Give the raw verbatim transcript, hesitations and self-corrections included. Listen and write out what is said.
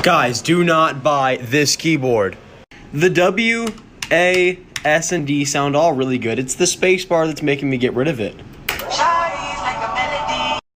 Guys, do not buy this keyboard. The W, A, S, and D sound all really good. It's the space bar that's making me get rid of it.